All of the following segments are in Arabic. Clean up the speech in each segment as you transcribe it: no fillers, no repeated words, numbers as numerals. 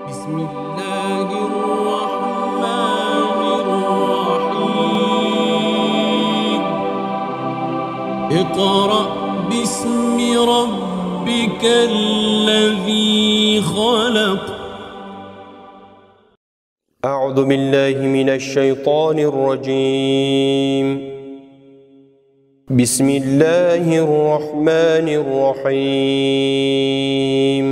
بسم الله الرحمن الرحيم. اقرأ باسم ربك الذي خلق. أعوذ بالله من الشيطان الرجيم. بسم الله الرحمن الرحيم.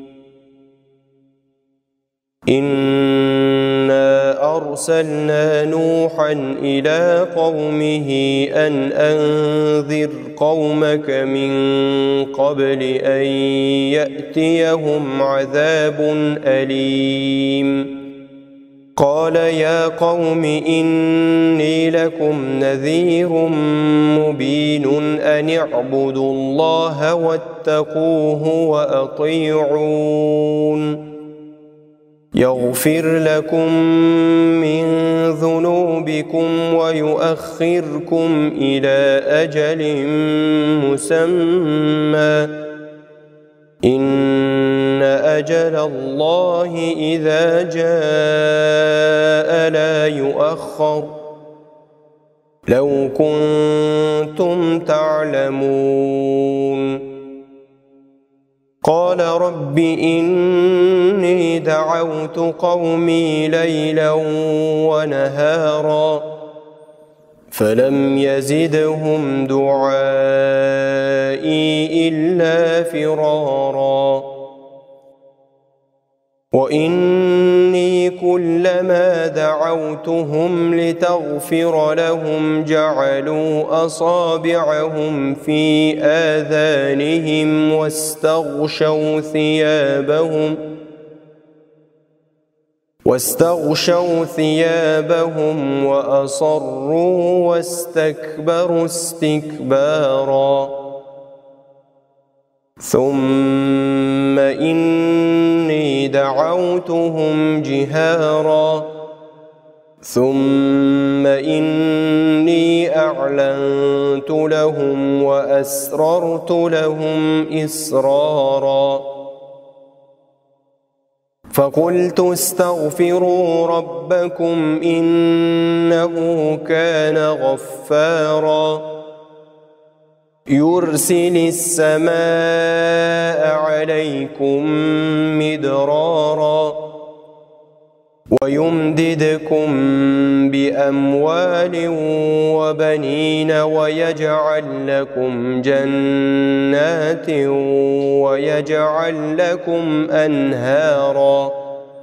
إنا أرسلنا نوحا إلى قومه أن أنذر قومك من قبل أن يأتيهم عذاب أليم. قال يا قوم إني لكم نذير مبين أن اعبدوا الله واتقوه وأطيعون يغفر لكم من ذنوبكم ويؤخركم إلى أجل مسمى إن أجل الله إذا جاء لا يؤخر لو كنتم تعلمون. قال رب إني دعوت قومي ليلا ونهارا فلم يزدهم دعائي إلا فرارا. وإني كلما دعوتهم لتغفر لهم جعلوا أصابعهم في آذانهم واستغشوا ثيابهم وأصروا واستكبروا استكبارا. ثم إني دعوتهم جهارا ثم إني أعلنت لهم وأسررت لهم إسرارا. فقلت استغفروا ربكم إنه كان غفارا يرسل السماء عليكم مدرارا ويمددكم بأموال وبنين ويجعل لكم جنات ويجعل لكم أنهارا.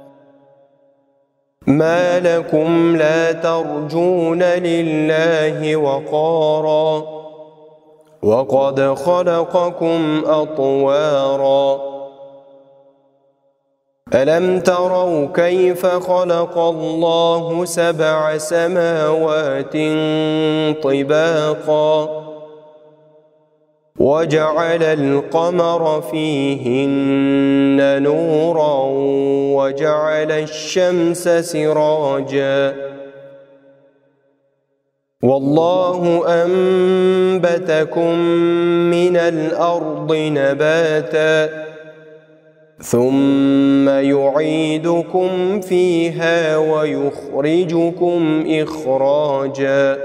ما لكم لا ترجون لله وقارا وقد خلقكم أطوارا. ألم تروا كيف خلق الله 7 سماوات طباقا وجعل القمر فيهن نورا وجعل الشمس سراجا والله أنبتكم من الأرض نباتا ثم يعيدكم فيها ويخرجكم إخراجا.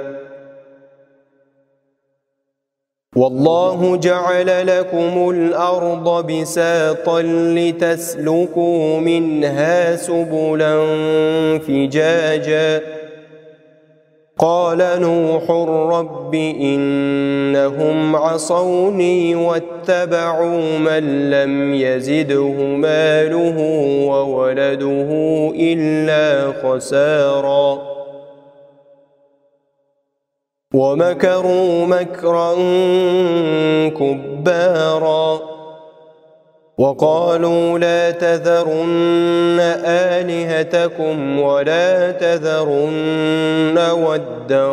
والله جعل لكم الأرض بساطا لتسلكوا منها سبلا فجاجا. قال نوح رب إنهم عصوني واتبعوا من لم يزده ماله وولده إلا خسارا ومكروا مكرا كبارا وقالوا لا تذرن آلهتكم ولا تذرن ودا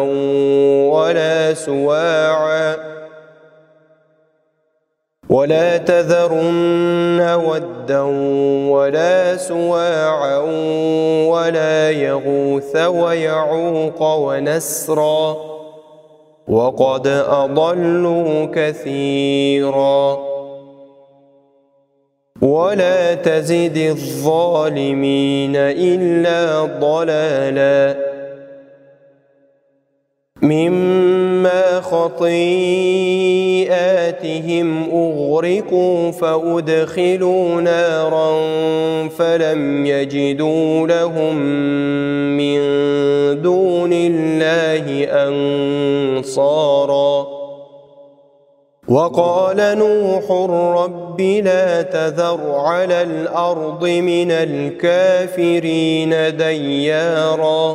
ولا سواعا ولا يغوث ويعوق ونسرا وقد أضلوا كثيرا. ولا تزد الظالمين إلا ضلالا مما خطيئاتهم أغرقوا فأدخلوا نارا فلم يجدوا لهم من دون الله أنصارا وقال نوح رب لا تذر على الأرض من الكافرين ديارا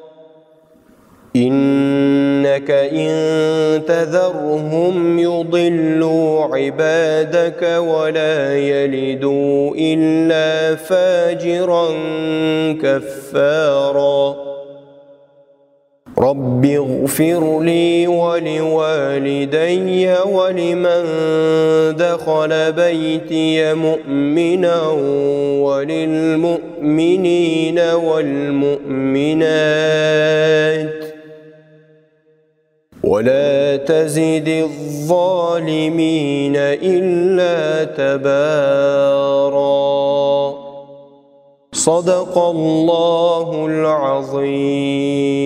إنك إن تذرهم يضلوا عبادك ولا يلدوا إلا فاجرا كفارا رب اغفر لي ولوالدي ولمن دخل بيتي مؤمنا وللمؤمنين والمؤمنات ولا تزد الظالمين إلا تبارا صدق الله العظيم.